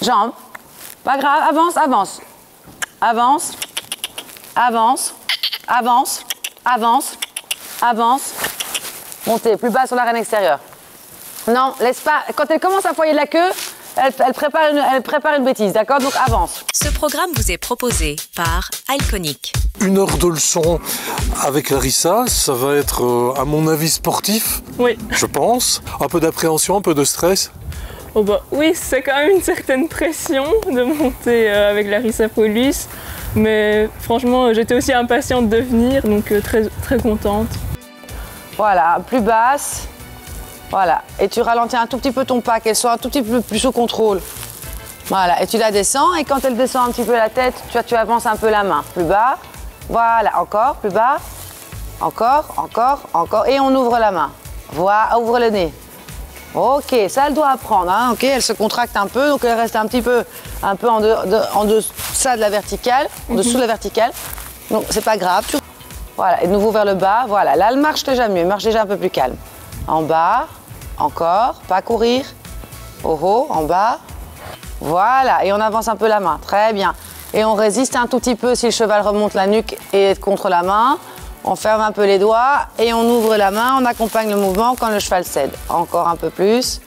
Jambes. Pas grave, avance, avance. Avance, avance, avance, avance, avance. Montez, plus bas sur l'arène extérieure. Non, laisse pas. Quand elle commence à foyer de la queue, elle prépare une bêtise, d'accord? Donc avance. Ce programme vous est proposé par Iconic. 1 heure de leçon avec Larissa, ça va être, à mon avis, sportif. Oui. Je pense. Un peu d'appréhension, un peu de stress. Oh bah oui, c'est quand même une certaine pression de monter avec Larissa Paulus. Mais franchement, j'étais aussi impatiente de venir, donc très contente. Voilà, plus basse. Voilà. Et tu ralentis un tout petit peu ton pas, qu'elle soit un tout petit peu plus sous contrôle. Voilà. Et tu la descends. Et quand elle descend un petit peu la tête, tu avances un peu la main. Plus bas. Voilà. Encore. Plus bas. Encore. Encore. Encore. Et on ouvre la main. Voilà. Ouvre le nez. Ok. Ça, elle doit apprendre. Hein. Ok. Elle se contracte un peu. Donc, elle reste un peu en dessous de la verticale. En dessous de la verticale. Donc, c'est pas grave. Voilà. Et de nouveau vers le bas. Voilà. Là, elle marche déjà mieux. Elle marche déjà un peu plus calme. En bas. Encore, pas courir. Oh oh, en bas. Voilà, et on avance un peu la main. Très bien. Et on résiste un tout petit peu si le cheval remonte la nuque et est contre la main. On ferme un peu les doigts et on ouvre la main. On accompagne le mouvement quand le cheval cède. Encore un peu plus.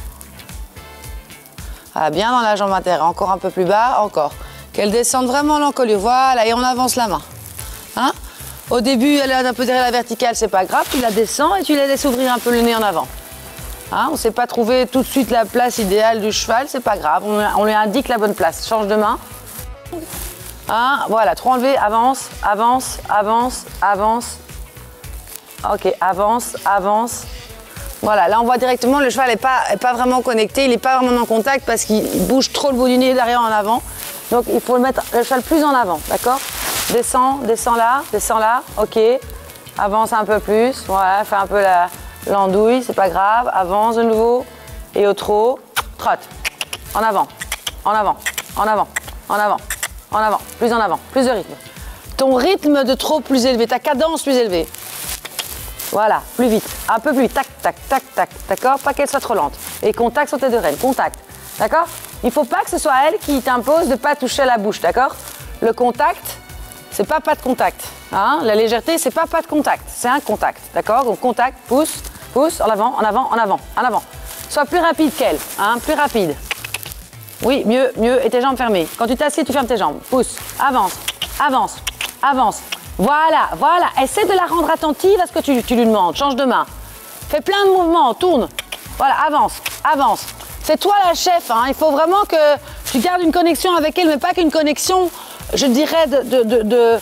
Voilà, bien dans la jambe intérieure. Encore un peu plus bas. Encore. Qu'elle descende vraiment l'encolure. Voilà, et on avance la main. Hein? Au début, elle est un peu derrière la verticale, c'est pas grave. Tu la descends et tu la laisses ouvrir un peu le nez en avant. Hein, on ne sait pas trouver tout de suite la place idéale du cheval, c'est pas grave. On lui indique la bonne place. Change de main. Hein, voilà, trop enlevé. Avance, avance, avance, avance. Ok, avance, avance. Voilà, là on voit directement le cheval n'est pas vraiment connecté, il n'est pas vraiment en contact parce qu'il bouge trop le bout du nez derrière en avant. Donc il faut mettre le cheval plus en avant, d'accord? Descends, descends là, ok. Avance un peu plus, voilà, fais un peu l'andouille, c'est pas grave. Avance de nouveau et au trot, trotte. En avant, en avant, en avant, en avant, en avant, plus de rythme. Ton rythme de trot plus élevé, ta cadence plus élevée. Voilà, plus vite, un peu plus vite, tac, tac, tac, tac, d'accord? Pas qu'elle soit trop lente. Et contact sur tes deux rênes, contact, d'accord? Il ne faut pas que ce soit elle qui t'impose de ne pas toucher à la bouche, d'accord? Le contact, c'est pas de contact. Hein? La légèreté, c'est pas de contact, c'est un contact, d'accord? Donc contact, pousse, pousse, en avant, en avant, en avant, en avant. Sois plus rapide qu'elle, hein? Plus rapide. Oui, mieux, mieux, et tes jambes fermées. Quand tu t'assieds, tu fermes tes jambes. Pousse, avance, avance, avance. Voilà, voilà. Essaie de la rendre attentive à ce que tu lui demandes. Change de main. Fais plein de mouvements, tourne. Voilà, avance, avance. C'est toi la chef, hein. Il faut vraiment que tu gardes une connexion avec elle, mais pas qu'une connexion, je dirais, de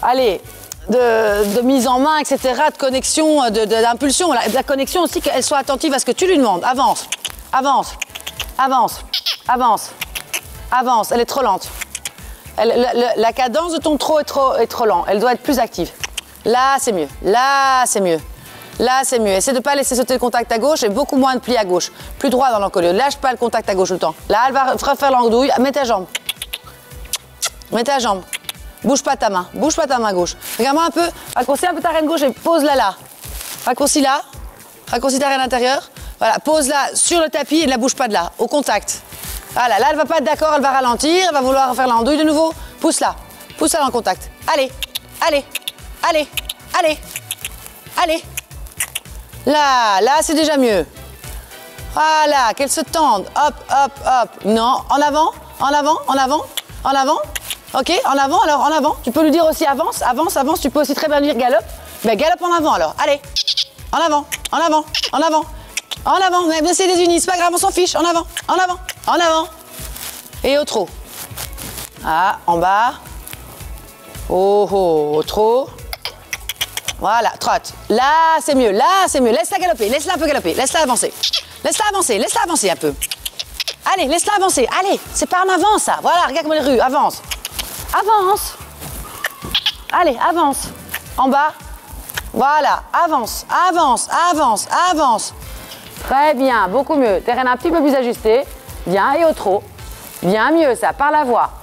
mise en main, etc., de connexion, d'impulsion. La connexion aussi, qu'elle soit attentive à ce que tu lui demandes. Avance, avance, avance, avance, avance. Elle est trop lente. La cadence de ton trot est trop lent. Elle doit être plus active. Là, c'est mieux. Là, c'est mieux. Là, c'est mieux. Essaie de ne pas laisser sauter le contact à gauche et beaucoup moins de plis à gauche. Plus droit dans l'encolure. Lâche pas le contact à gauche tout le temps. Là, elle va refaire l'andouille. Mets ta jambe. Mets ta jambe. Bouge pas ta main. Bouge pas ta main gauche. Regarde-moi un peu. Raccourcis un peu ta reine gauche et pose-la là. Raccourcis là. Raccourcis ta reine intérieure. Voilà. Pose-la sur le tapis et ne la bouge pas de là. Au contact. Voilà. Là, elle va pas être d'accord. Elle va ralentir. Elle va vouloir faire l'andouille de nouveau. Pousse-la. Pousse-la dans le contact. Allez. Allez. Allez. Allez. Allez. Là, c'est déjà mieux. Voilà, qu'elle se tende. Hop, hop, hop. Non, en avant, en avant, en avant, en avant. Ok, en avant, alors en avant. Tu peux lui dire aussi avance, avance, avance. Tu peux aussi très bien dire galope. Ben galope en avant alors. Allez, en avant, en avant, en avant, en avant. Mais c'est des unis, c'est pas grave, on s'en fiche. En avant, en avant, en avant. Et au trot. Ah, en bas. Oh, oh, au trot. Voilà, trotte. Là, c'est mieux. Là, c'est mieux. Laisse-la galoper. Laisse-la un peu galoper. Laisse-la avancer. Laisse-la avancer. Laisse-la avancer un peu. Allez, laisse-la avancer. Allez, c'est pas en avant, ça. Voilà, regarde comme les rues. Avance. Avance. Allez, avance. En bas. Voilà, avance, avance, avance, avance. Très bien, beaucoup mieux. Terrain un petit peu plus ajusté. Bien, et au trot. Bien mieux, ça, par la voix.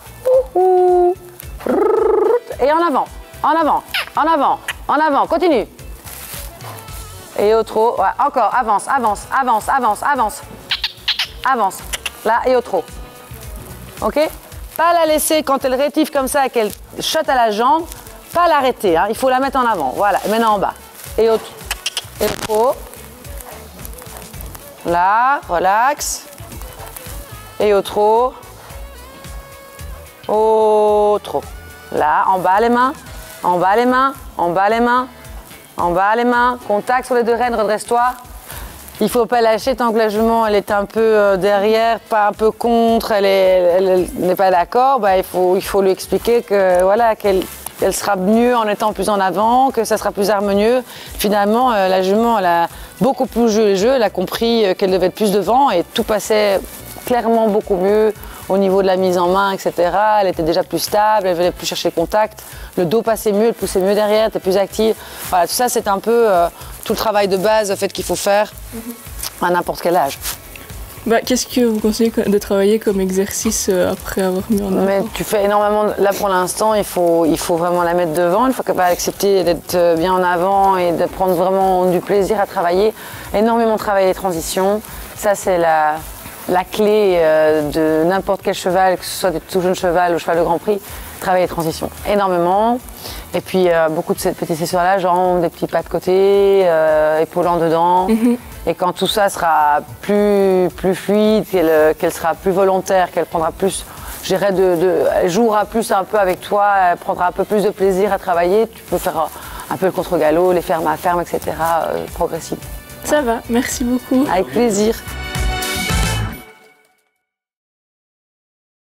Et en avant, en avant, en avant. En avant, continue. Et au trot, ouais, encore, avance, avance, avance, avance, avance. Avance, là et au trot. Ok? Pas la laisser quand elle rétive comme ça et qu'elle chotte à la jambe, pas l'arrêter, hein. Il faut la mettre en avant. Voilà, et maintenant en bas. Et au haut. Là, relax. Et au trop. Au trop. Là, en bas les mains, en bas les mains, en bas les mains, en bas les mains. Contact sur les deux rênes, redresse-toi. Il ne faut pas lâcher tant que la jument elle est un peu derrière, pas un peu contre, elle n'est pas d'accord. Bah, il faut lui expliquer que voilà, qu'elle sera mieux en étant plus en avant, que ça sera plus harmonieux. Finalement, la jument elle a beaucoup plus joué le jeu, elle a compris qu'elle devait être plus devant et tout passait clairement beaucoup mieux au niveau de la mise en main, etc. Elle était déjà plus stable, elle venait plus chercher le contact, le dos passait mieux, elle poussait mieux derrière, elle était plus active. Voilà, tout ça c'est un peu tout le travail de base en fait, qu'il faut faire à n'importe quel âge. Bah, qu'est-ce que vous conseillez de travailler comme exercice après avoir mis en avant? Mais tu fais énormément, là pour l'instant il faut vraiment la mettre devant, il faut qu'elle accepter d'être bien en avant et de prendre vraiment du plaisir à travailler, énormément travailler les transitions, ça c'est la clé de n'importe quel cheval, que ce soit du tout jeune cheval ou cheval de Grand Prix, travailler les transitions énormément. Et puis beaucoup de petites sessions à la jambe, des petits pas de côté, épaules en dedans. Et quand tout ça sera plus fluide, qu'elle sera plus volontaire, qu'elle prendra plus, je dirais, elle jouera plus un peu avec toi, elle prendra un peu plus de plaisir à travailler, tu peux faire un peu le contre-galop, les fermes à ferme, etc. progressivement. Ça va, merci beaucoup. Avec plaisir.